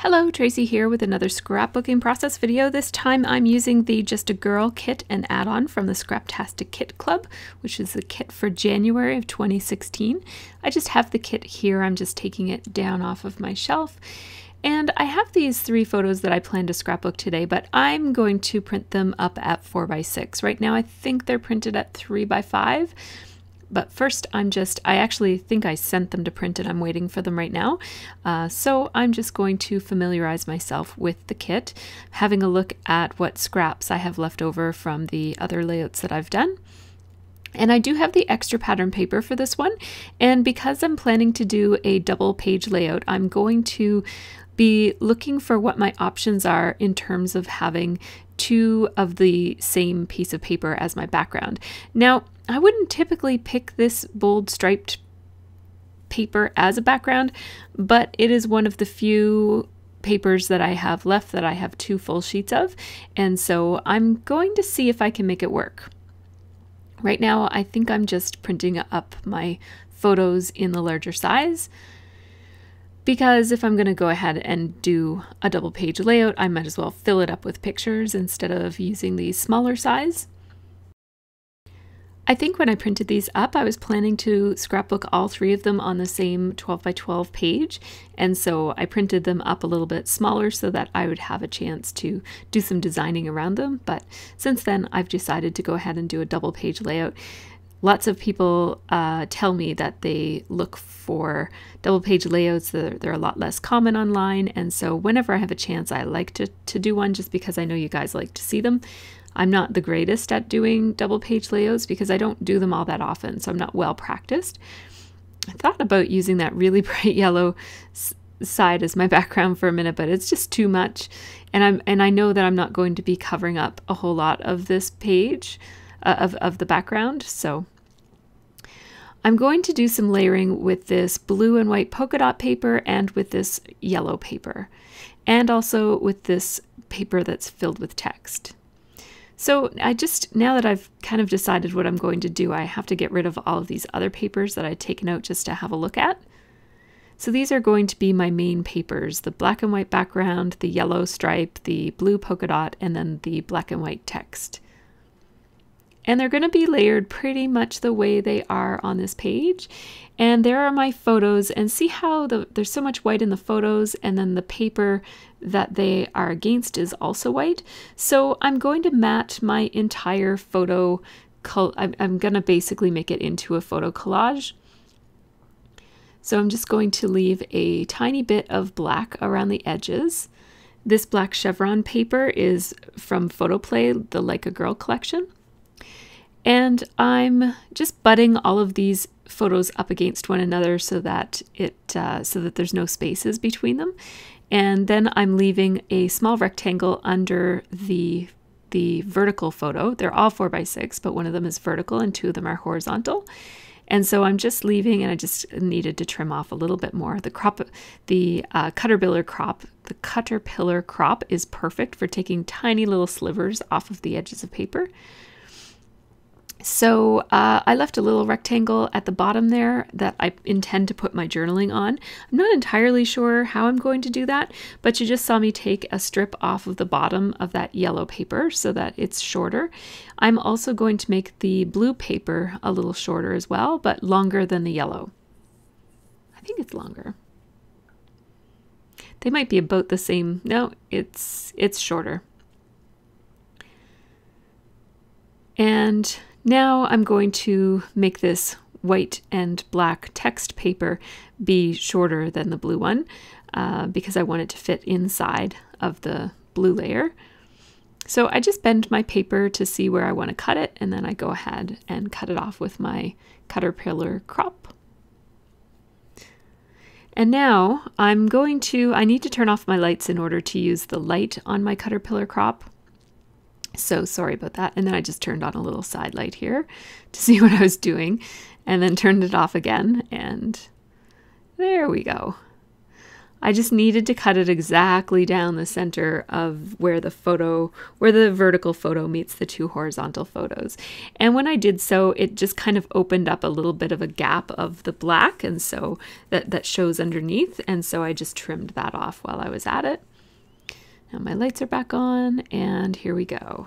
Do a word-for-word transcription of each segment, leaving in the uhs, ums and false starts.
Hello, Tracy here with another scrapbooking process video. This time I'm using the Just a Girl kit and add-on from the Scraptastic Kit Club, which is the kit for January of twenty sixteen. I just have the kit here. I'm just taking it down off of my shelf. And I have these three photos that I plan to scrapbook today, but I'm going to print them up at four by six. Right now I think they're printed at three by five. But first, I'm just, I actually think I sent them to print and I'm waiting for them right now. Uh, so I'm just going to familiarize myself with the kit, having a look at what scraps I have left over from the other layouts that I've done. And I do have the extra pattern paper for this one. And because I'm planning to do a double page layout, I'm going to be looking for what my options are in terms of having two of the same piece of paper as my background. Now, I wouldn't typically pick this bold striped paper as a background, but it is one of the few papers that I have left that I have two full sheets of, and so I'm going to see if I can make it work. Right now, I think I'm just printing up my photos in the larger size, because if I'm going to go ahead and do a double page layout, I might as well fill it up with pictures instead of using the smaller size. I think when I printed these up, I was planning to scrapbook all three of them on the same twelve by twelve page, and so I printed them up a little bit smaller so that I would have a chance to do some designing around them. But since then, I've decided to go ahead and do a double page layout. Lots of people uh, tell me that they look for double page layouts. They're, they're a lot less common online, and so whenever I have a chance, I like to, to do one just because I know you guys like to see them. I'm not the greatest at doing double page layouts because I don't do them all that often, so I'm not well practiced. I thought about using that really bright yellow side as my background for a minute, but it's just too much, and I'm and I know that I'm not going to be covering up a whole lot of this page uh, of, of the background, so I'm going to do some layering with this blue and white polka dot paper and with this yellow paper, and also with this paper that's filled with text. So I just, now that I've kind of decided what I'm going to do, I have to get rid of all of these other papers that I'd taken out just to have a look at. So these are going to be my main papers: the black and white background, the yellow stripe, the blue polka dot, and then the black and white text. And they're going to be layered pretty much the way they are on this page. And there are my photos, and see how the, there's so much white in the photos, and then the paper that they are against is also white. So I'm going to match my entire photo. I'm, I'm going to basically make it into a photo collage. So I'm just going to leave a tiny bit of black around the edges. This black chevron paper is from Photoplay, the Like a Girl collection. And I'm just butting all of these photos up against one another so that it uh, so that there's no spaces between them. And then I'm leaving a small rectangle under the the vertical photo. They're all four by six, but one of them is vertical and two of them are horizontal. And so I'm just leaving, and I just needed to trim off a little bit more. The crop, the uh, Caterpillar crop, the Caterpillar crop is perfect for taking tiny little slivers off of the edges of paper. So uh, I left a little rectangle at the bottom there that I intend to put my journaling on. I'm not entirely sure how I'm going to do that, but you just saw me take a strip off of the bottom of that yellow paper so that it's shorter. I'm also going to make the blue paper a little shorter as well, but longer than the yellow. I think it's longer. They might be about the same. No, it's it's shorter. And now I'm going to make this white and black text paper be shorter than the blue one uh, because I want it to fit inside of the blue layer. So I just bend my paper to see where I want to cut it, and then I go ahead and cut it off with my Caterpillar crop. And now I'm going to, I need to turn off my lights in order to use the light on my Caterpillar crop. So sorry about that. And then I just turned on a little side light here to see what I was doing, and then turned it off again, and there we go. I just needed to cut it exactly down the center of where the photo, where the vertical photo meets the two horizontal photos. And when I did so, it just kind of opened up a little bit of a gap of the black, and so that, that shows underneath. And so I just trimmed that off while I was at it. Now my lights are back on, and here we go.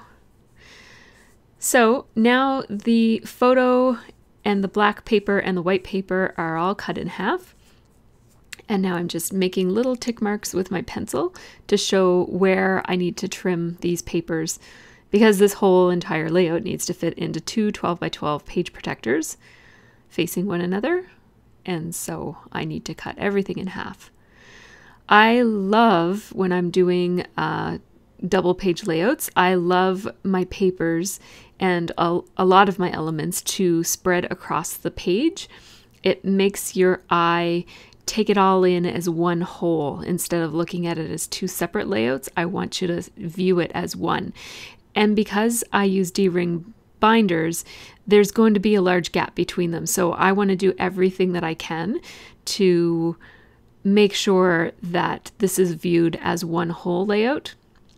So now the photo and the black paper and the white paper are all cut in half. And now I'm just making little tick marks with my pencil to show where I need to trim these papers, because this whole entire layout needs to fit into two twelve by twelve page protectors facing one another. And so I need to cut everything in half. I love when I'm doing uh, double page layouts, I love my papers and a, a lot of my elements to spread across the page. It makes your eye take it all in as one whole instead of looking at it as two separate layouts. I want you to view it as one. And because I use D-ring binders, there's going to be a large gap between them. So I want to do everything that I can to make sure that this is viewed as one whole layout.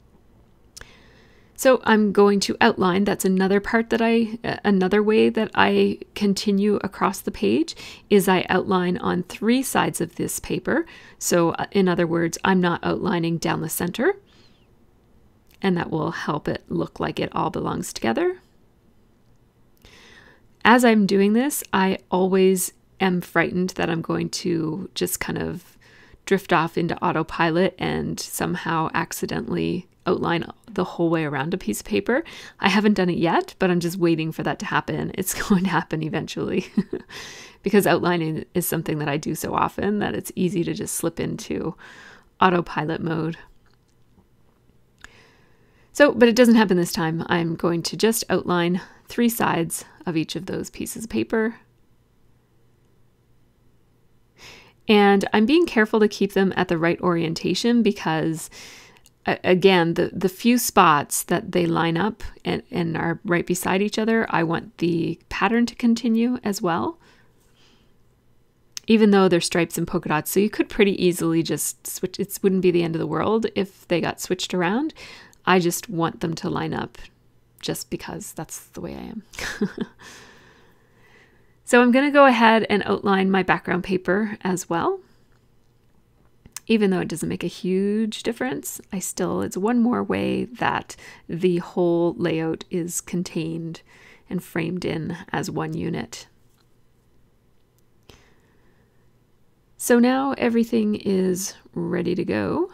So I'm going to outline. That's another part that I, another way that I continue across the page is I outline on three sides of this paper. So in other words, I'm not outlining down the center, and that will help it look like it all belongs together. As I'm doing this, I always am frightened that I'm going to just kind of drift off into autopilot and somehow accidentally outline the whole way around a piece of paper. I haven't done it yet, but I'm just waiting for that to happen. It's going to happen eventually because outlining is something that I do so often that it's easy to just slip into autopilot mode. So, but it doesn't happen this time. I'm going to just outline three sides of each of those pieces of paper. And I'm being careful to keep them at the right orientation because again, the, the few spots that they line up and, and are right beside each other, I want the pattern to continue as well, even though they're stripes and polka dots. So you could pretty easily just switch. It wouldn't be the end of the world if they got switched around. I just want them to line up just because that's the way I am. So I'm going to go ahead and outline my background paper as well. Even though it doesn't make a huge difference, I still, it's one more way that the whole layout is contained and framed in as one unit. So now everything is ready to go.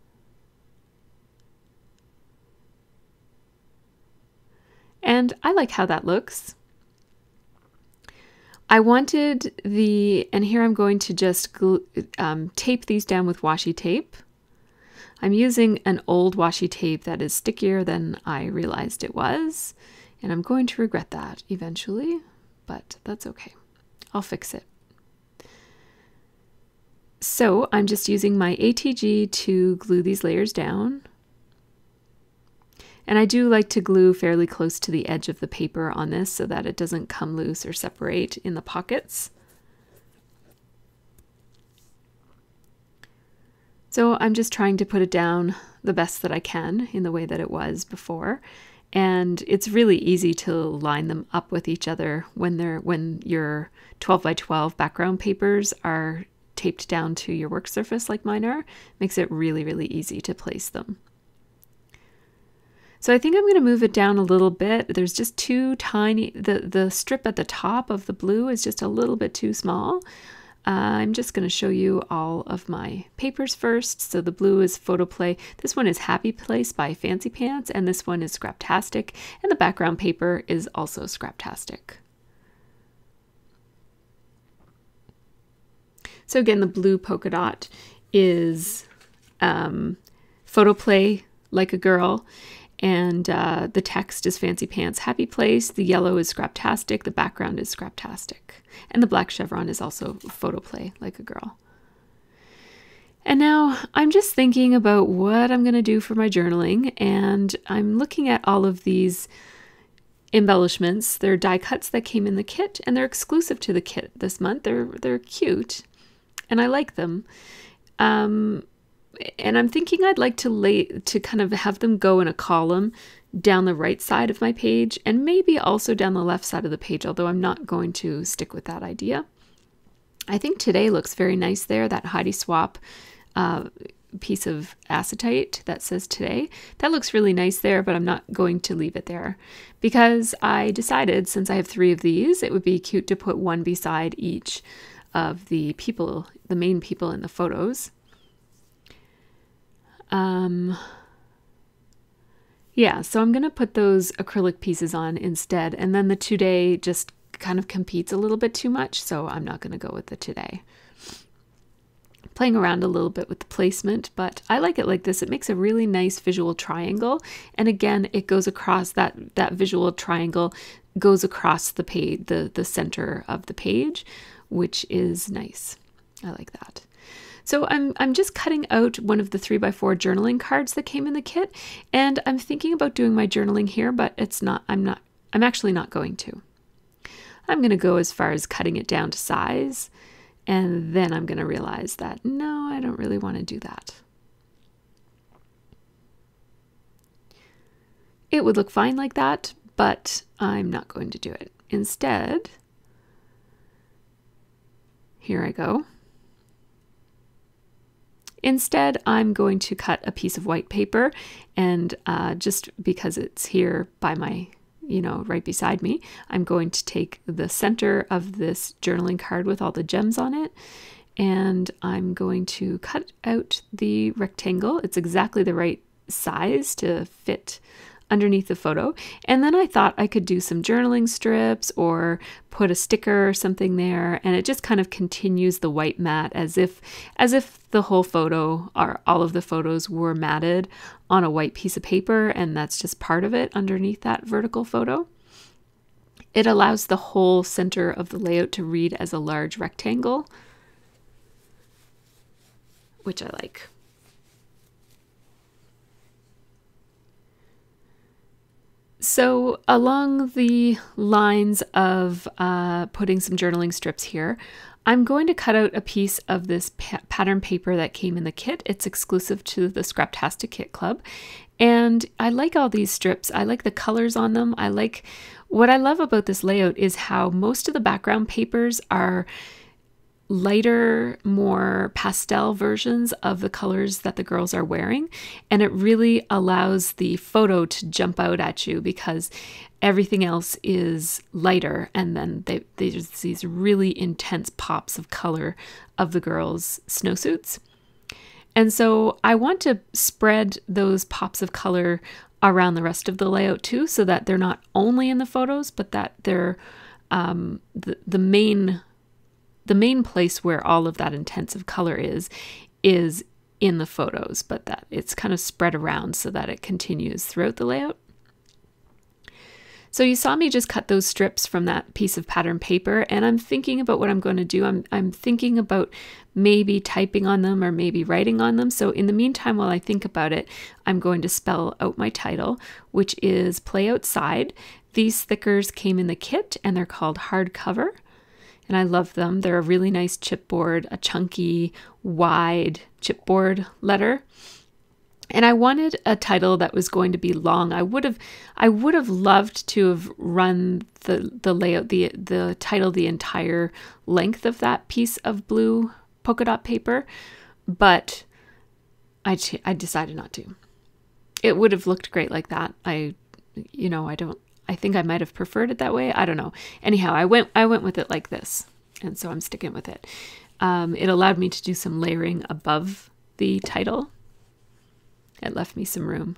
And I like how that looks. I wanted the, and here I'm going to just glue, um, tape these down with washi tape. I'm using an old washi tape that is stickier than I realized it was, and I'm going to regret that eventually, but that's okay. I'll fix it. So I'm just using my A T G to glue these layers down. And I do like to glue fairly close to the edge of the paper on this so that it doesn't come loose or separate in the pockets. So I'm just trying to put it down the best that I can in the way that it was before. And it's really easy to line them up with each other when they're when your twelve by twelve background papers are taped down to your work surface like mine are. Makes it really, really easy to place them. So I think I'm going to move it down a little bit. There's just too tiny, the, the strip at the top of the blue is just a little bit too small. Uh, I'm just going to show you all of my papers first. So the blue is Photoplay. This one is Happy Place by Fancy Pants, and this one is Scraptastic, and the background paper is also Scraptastic. So again, the blue polka dot is um, Photoplay Like a Girl. And uh, the text is Fancy Pants Happy Place. The yellow is Scraptastic. The background is Scraptastic. And the black chevron is also Photoplay Like a Girl. And now I'm just thinking about what I'm going to do for my journaling. And I'm looking at all of these embellishments. They're die cuts that came in the kit, and they're exclusive to the kit this month. They're, they're cute, and I like them. Um, and I'm thinking I'd like to lay to kind of have them go in a column down the right side of my page and maybe also down the left side of the page, although I'm not going to stick with that idea. I think Today looks very nice there, that Heidi Swapp uh, piece of acetate that says Today. That looks really nice there, but I'm not going to leave it there because I decided since I have three of these, it would be cute to put one beside each of the people, the main people in the photos. Um, yeah, so I'm going to put those acrylic pieces on instead, and then the Today just kind of competes a little bit too much, so I'm not going to go with the Today. Playing around a little bit with the placement, but I like it like this. It makes a really nice visual triangle, and again, it goes across that that visual triangle goes across the page, the the center of the page, which is nice. I like that. So I'm I'm just cutting out one of the three by four journaling cards that came in the kit, and I'm thinking about doing my journaling here, but it's not. I'm not. I'm actually not going to. I'm going to go as far as cutting it down to size. And then I'm going to realize that, no, I don't really want to do that. It would look fine like that, but I'm not going to do it. Instead, here I go. Instead, I'm going to cut a piece of white paper, and uh, just because it's here by my you know, right beside me, I'm going to take the center of this journaling card with all the gems on it, and I'm going to cut out the rectangle. It's exactly the right size to fit underneath the photo. And then I thought I could do some journaling strips or put a sticker or something there, and it just kind of continues the white mat as if as if the whole photo or all of the photos were matted on a white piece of paper, and that's just part of it underneath that vertical photo. It allows the whole center of the layout to read as a large rectangle, which I like. So along the lines of uh, putting some journaling strips here, I'm going to cut out a piece of this pa pattern paper that came in the kit. It's exclusive to the Scraptastic Kit Club. And I like all these strips. I like the colors on them. I like, what I love about this layout is how most of the background papers are lighter, more pastel versions of the colors that the girls are wearing, and it really allows the photo to jump out at you because everything else is lighter, and then they, there's these really intense pops of color of the girls' snowsuits. And so I want to spread those pops of color around the rest of the layout too, so that they're not only in the photos, but that they're um, the, the main The main place where all of that intensive color is, is in the photos, but that it's kind of spread around so that it continues throughout the layout. So you saw me just cut those strips from that piece of pattern paper, and I'm thinking about what I'm going to do. I'm, I'm thinking about maybe typing on them or maybe writing on them. So in the meantime, while I think about it, I'm going to spell out my title, which is Play Outside. These stickers came in the kit, and they're called Hardcover. And I love them. They're a really nice chipboard, a chunky, wide chipboard letter. And I wanted a title that was going to be long. I would have, I would have loved to have run the the layout, the the title, the entire length of that piece of blue polka dot paper, but I I decided not to. It would have looked great like that. I, you know, I don't. I think I might have preferred it that way. I don't know. Anyhow, I went I went with it like this, and so I'm sticking with it. Um, it allowed me to do some layering above the title. It left me some room.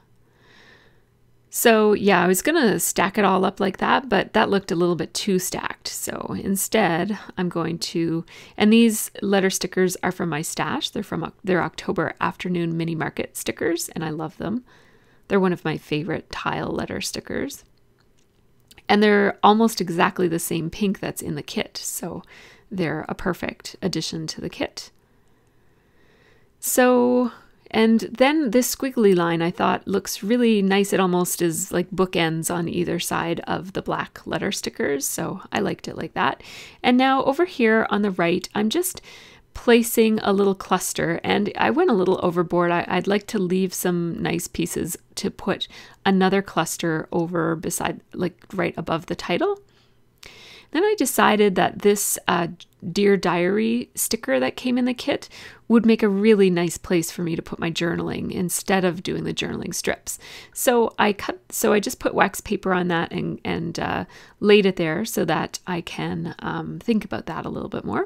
So yeah, I was gonna stack it all up like that, but that looked a little bit too stacked. So instead, I'm going to, and these letter stickers are from my stash. They're from they're October Afternoon Mini Market stickers, and I love them. They're one of my favorite tile letter stickers. And they're almost exactly the same pink that's in the kit, so they're a perfect addition to the kit. So, and then this squiggly line I thought looks really nice. It almost is like bookends on either side of the black letter stickers, so I liked it like that. And now over here on the right, I'm just placing a little cluster, and I went a little overboard. I, I'd like to leave some nice pieces to put another cluster over beside, like right above the title. Then I decided that this uh, Dear Diary sticker that came in the kit would make a really nice place for me to put my journaling instead of doing the journaling strips. So I cut, so I just put wax paper on that and, and uh, laid it there so that I can um, think about that a little bit more.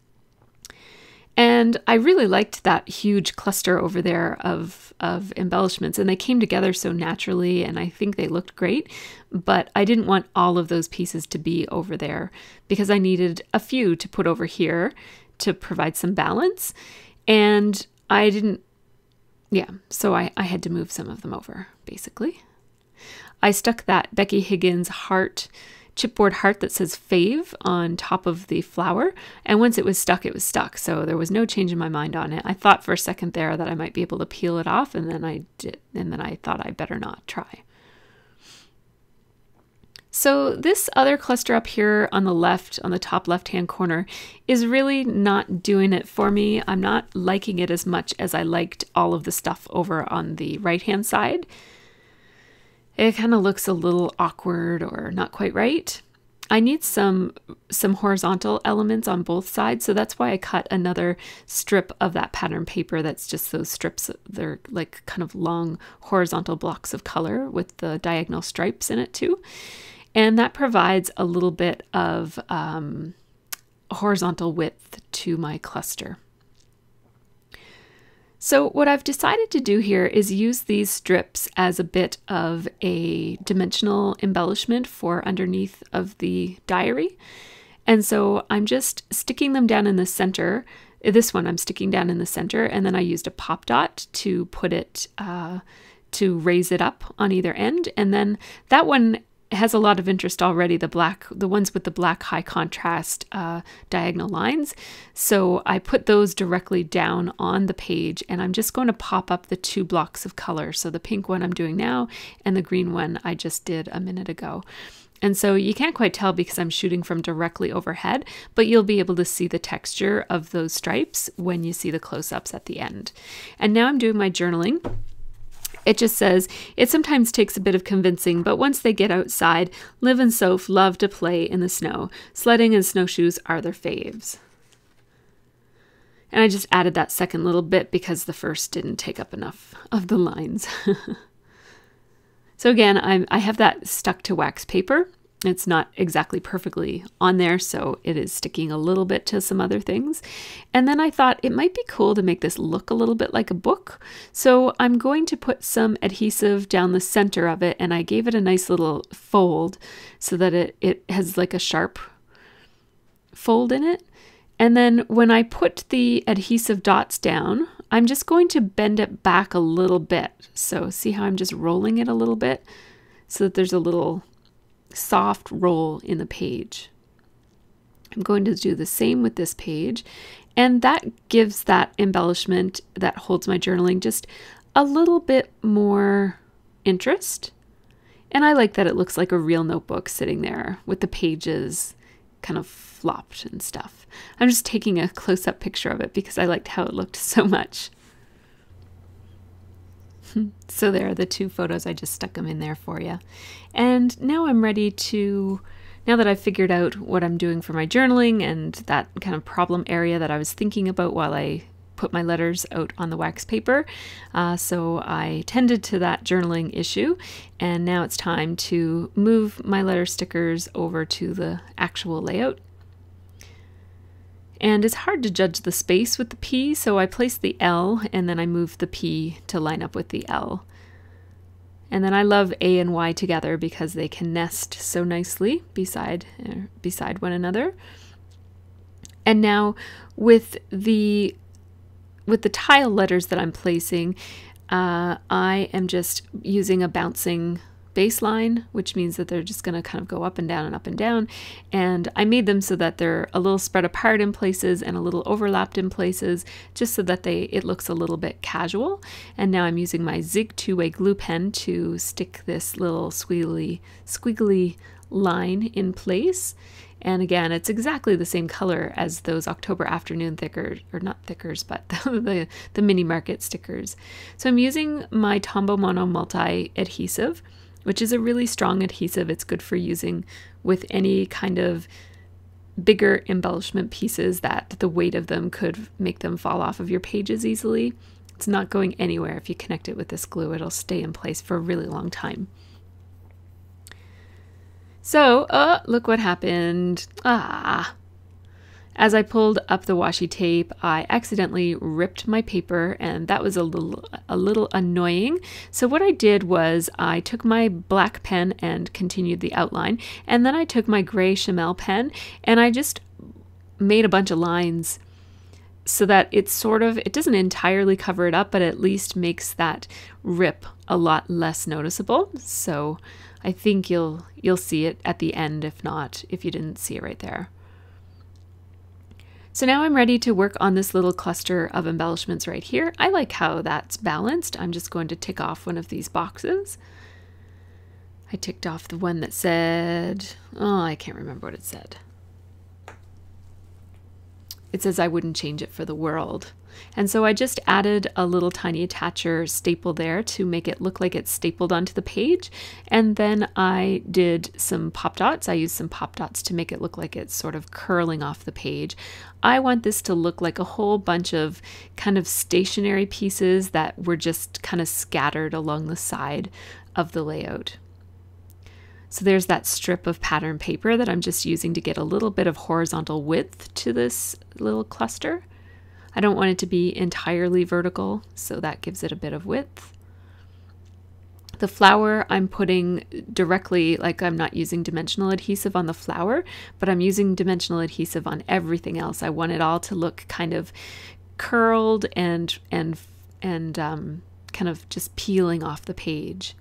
And I really liked that huge cluster over there of, of embellishments, and they came together so naturally, and I think they looked great, but I didn't want all of those pieces to be over there because I needed a few to put over here to provide some balance, and I didn't, yeah, so I, I had to move some of them over, basically. I stuck that Becky Higgins heart chipboard heart that says fave on top of the flower, and once it was stuck, it was stuck, so there was no change in my mind on it. I thought for a second there that I might be able to peel it off, and then I did, and then I thought I better not try. So this other cluster up here on the left, on the top left-hand corner, is really not doing it for me. I'm not liking it as much as I liked all of the stuff over on the right-hand side. It kind of looks a little awkward or not quite right. I need some some horizontal elements on both sides, so that's why I cut another strip of that pattern paper that's just those strips. They're like kind of long horizontal blocks of color with the diagonal stripes in it too. And that provides a little bit of um, horizontal width to my cluster. So what I've decided to do here is use these strips as a bit of a dimensional embellishment for underneath of the diary. And so I'm just sticking them down in the center. This one I'm sticking down in the center, and then I used a pop dot to put it, uh, to raise it up on either end. And then that one has a lot of interest already, the black, the ones with the black high contrast uh, diagonal lines. So I put those directly down on the page, and I'm just going to pop up the two blocks of color. So the pink one I'm doing now and the green one I just did a minute ago. And so you can't quite tell because I'm shooting from directly overhead, but you'll be able to see the texture of those stripes when you see the close-ups at the end. And now I'm doing my journaling. It just says, it sometimes takes a bit of convincing, but once they get outside, Liv and Soph love to play in the snow. Sledding and snowshoes are their faves. And I just added that second little bit because the first didn't take up enough of the lines. So again, I'm, I have that stuck to wax paper. It's not exactly perfectly on there, so it is sticking a little bit to some other things. And then I thought it might be cool to make this look a little bit like a book. So I'm going to put some adhesive down the center of it, and I gave it a nice little fold so that it, it has like a sharp fold in it. And then when I put the adhesive dots down, I'm just going to bend it back a little bit. So see how I'm just rolling it a little bit so that there's a little soft roll in the page. I'm going to do the same with this page, and that gives that embellishment that holds my journaling just a little bit more interest. And I like that it looks like a real notebook sitting there with the pages kind of flopped and stuff. I'm just taking a close-up picture of it because I liked how it looked so much. So there are the two photos. I just stuck them in there for you. And now I'm ready to, now that I've figured out what I'm doing for my journaling and that kind of problem area that I was thinking about while I put my letters out on the wax paper. Uh, so I tended to that journaling issue, and now it's time to move my letter stickers over to the actual layout. And it's hard to judge the space with the P, so I placed the L and then I moved the P to line up with the L. And then I love A and Y together because they can nest so nicely beside, uh, beside one another. And now with the, with the tile letters that I'm placing, uh, I am just using a bouncing baseline, which means that they're just going to kind of go up and down and up and down. And I made them so that they're a little spread apart in places and a little overlapped in places, just so that they it looks a little bit casual. And now I'm using my Zig two-way glue pen to stick this little squiggly, squiggly line in place. And again, it's exactly the same color as those October Afternoon thickers, or not thickers, but the, the, the mini market stickers. So I'm using my Tombow Mono Multi adhesive, which is a really strong adhesive. It's good for using with any kind of bigger embellishment pieces that the weight of them could make them fall off of your pages easily. It's not going anywhere. If you connect it with this glue, it'll stay in place for a really long time. So, uh, look what happened. Ah. As I pulled up the washi tape, I accidentally ripped my paper, and that was a little, a little annoying. So what I did was I took my black pen and continued the outline, and then I took my gray Chamel pen and I just made a bunch of lines so that it's sort of, it doesn't entirely cover it up, but at least makes that rip a lot less noticeable. So I think you'll you'll see it at the end, if not, if you didn't see it right there. So now I'm ready to work on this little cluster of embellishments right here. I like how that's balanced. I'm just going to tick off one of these boxes. I ticked off the one that said, oh, I can't remember what it said. It says I wouldn't change it for the world. And so I just added a little tiny attacher staple there to make it look like it's stapled onto the page. And then I did some pop dots. I used some pop dots to make it look like it's sort of curling off the page. I want this to look like a whole bunch of kind of stationary pieces that were just kind of scattered along the side of the layout. So there's that strip of pattern paper that I'm just using to get a little bit of horizontal width to this little cluster. I don't want it to be entirely vertical, so that gives it a bit of width. The flower I'm putting directly, like I'm not using dimensional adhesive on the flower, but I'm using dimensional adhesive on everything else. I want it all to look kind of curled and, and, and um, kind of just peeling off the page.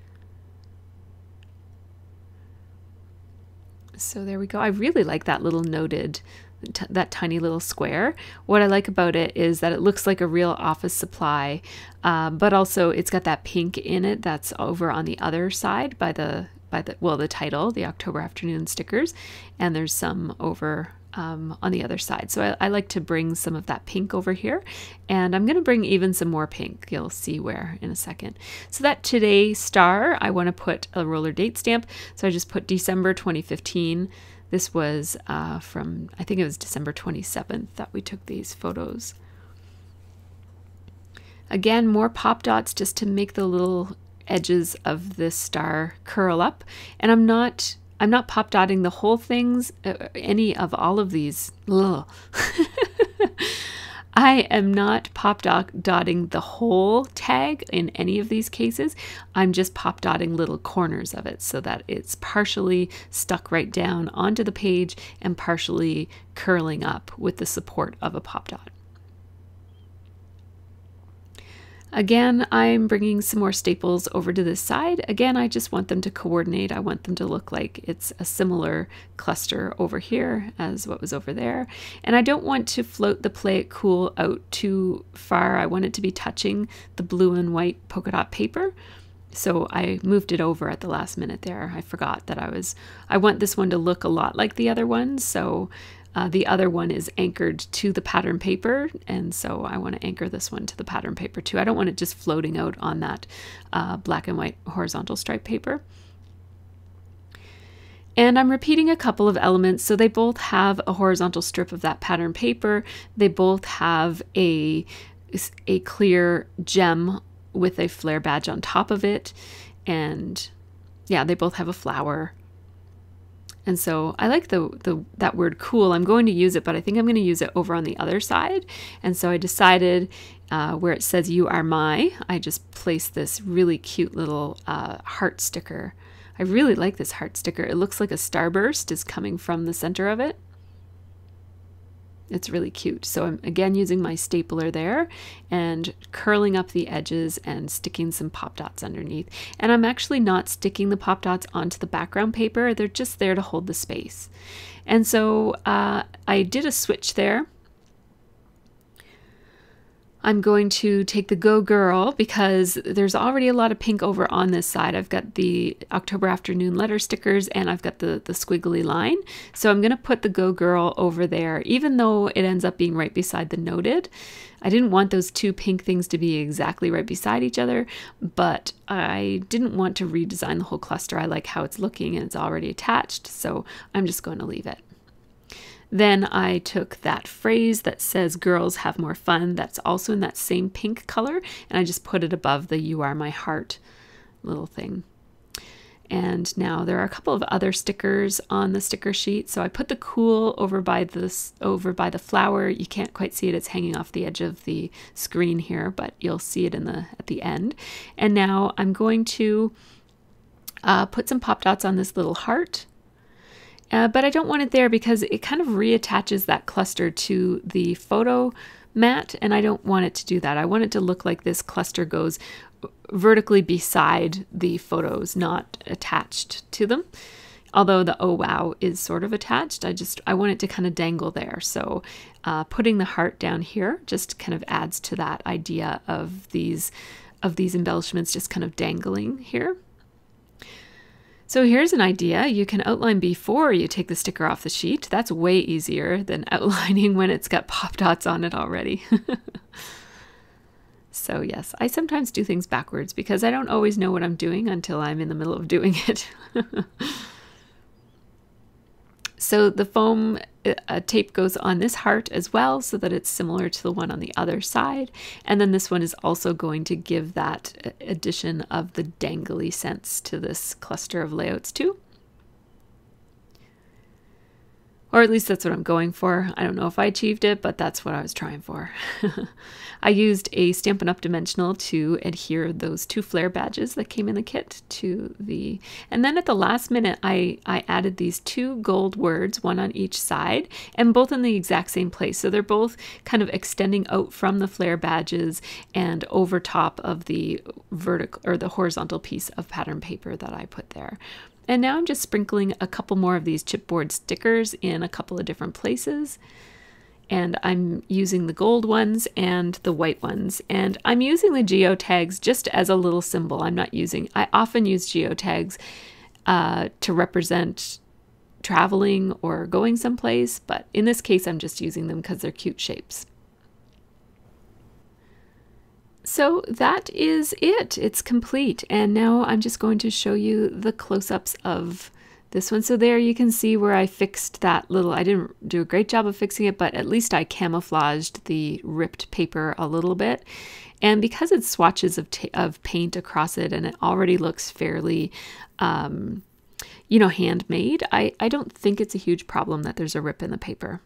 So there we go. I really like that little noted, t that tiny little square. What I like about it is that it looks like a real office supply, uh, but also it's got that pink in it that's over on the other side by the, by the well, the title, the October Afternoon stickers, and there's some over um, on the other side. So I, I like to bring some of that pink over here, and I'm going to bring even some more pink. You'll see where in a second. So that today star, I want to put a roller date stamp. So I just put December twenty fifteen. This was uh, from, I think it was December twenty-seventh that we took these photos. Again, more pop dots just to make the little edges of this star curl up. And I'm not I'm not pop dotting the whole things, uh, any of all of these. I am not pop dot dotting the whole tag in any of these cases. I'm just pop dotting little corners of it so that it's partially stuck right down onto the page and partially curling up with the support of a pop dot. Again, I'm bringing some more staples over to this side. Again, I just want them to coordinate. I want them to look like it's a similar cluster over here as what was over there. And I don't want to float the Play It Cool out too far. I want it to be touching the blue and white polka dot paper. So I moved it over at the last minute there. I forgot that I was, I want this one to look a lot like the other one. So Uh, the other one is anchored to the pattern paper, and so I want to anchor this one to the pattern paper too. I don't want it just floating out on that uh, black and white horizontal stripe paper. And I'm repeating a couple of elements. So they both have a horizontal strip of that pattern paper. They both have a, a clear gem with a flare badge on top of it. And yeah, they both have a flower. And so I like the, the that word cool. I'm going to use it, but I think I'm going to use it over on the other side. And so I decided uh, where it says "You Are My," I just placed this really cute little uh, heart sticker. I really like this heart sticker. It looks like a starburst is coming from the center of it. It's really cute. So I'm again using my stapler there and curling up the edges and sticking some pop dots underneath. And I'm actually not sticking the pop dots onto the background paper. They're just there to hold the space. And so uh, I did a switch there. I'm going to take the Go Girl because there's already a lot of pink over on this side. I've got the October Afternoon letter stickers and I've got the, the squiggly line. So I'm going to put the Go Girl over there, even though it ends up being right beside the Noted. I didn't want those two pink things to be exactly right beside each other, but I didn't want to redesign the whole cluster. I like how it's looking and it's already attached, so I'm just going to leave it. Then I took that phrase that says girls have more fun, that's also in that same pink color, and I just put it above the You Are My Heart little thing. And now there are a couple of other stickers on the sticker sheet. So I put the cool over by this over by the flower. You can't quite see it, it's hanging off the edge of the screen here, but you'll see it in the at the end. And now I'm going to uh, put some pop dots on this little heart. Uh, but I don't want it there because it kind of reattaches that cluster to the photo mat, and I don't want it to do that. I want it to look like this cluster goes vertically beside the photos, not attached to them. Although the oh wow is sort of attached, I just I want it to kind of dangle there. So uh, putting the heart down here just kind of adds to that idea of these of these embellishments just kind of dangling here. So here's an idea. You can outline before you take the sticker off the sheet. That's way easier than outlining when it's got pop dots on it already. So yes, I sometimes do things backwards because I don't always know what I'm doing until I'm in the middle of doing it. So the foam uh, tape goes on this heart as well so that it's similar to the one on the other side. And then this one is also going to give that addition of the dangly sense to this cluster of layouts too. Or at least that's what I'm going for. I don't know if I achieved it, but that's what I was trying for. I used a Stampin' Up! Dimensional to adhere those two flare badges that came in the kit to the... And then at the last minute, I, I added these two gold words, one on each side, and both in the exact same place. So they're both kind of extending out from the flare badges and over top of the vertical or the horizontal piece of pattern paper that I put there. And now I'm just sprinkling a couple more of these chipboard stickers in a couple of different places. And I'm using the gold ones and the white ones. And I'm using the geotags just as a little symbol. I'm not using, I often use geotags uh, to represent traveling or going someplace, but in this case I'm just using them because they're cute shapes. So that is it. It's complete. And now I'm just going to show you the close-ups of this one. So there you can see where I fixed that little, I didn't do a great job of fixing it, but at least I camouflaged the ripped paper a little bit. And because it's swatches of, of paint across it and it already looks fairly, um, you know, handmade, I, I don't think it's a huge problem that there's a rip in the paper.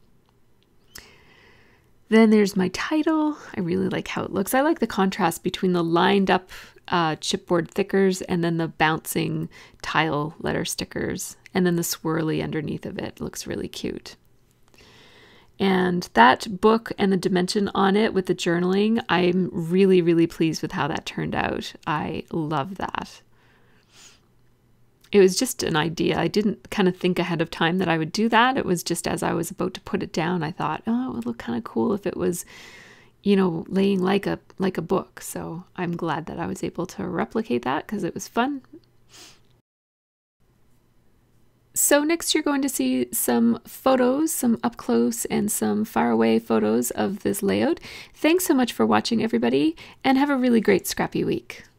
Then there's my title. I really like how it looks. I like the contrast between the lined up uh, chipboard thickers and then the bouncing tile letter stickers. And then the swirly underneath of it looks really cute. And that book and the dimension on it with the journaling, I'm really, really pleased with how that turned out. I love that. It was just an idea. I didn't kind of think ahead of time that I would do that. It was just as I was about to put it down, I thought, oh, it would look kind of cool if it was, you know, laying like a like a book. So I'm glad that I was able to replicate that because it was fun. So next you're going to see some photos, some up close and some far away photos of this layout. Thanks so much for watching, everybody, and have a really great scrappy week.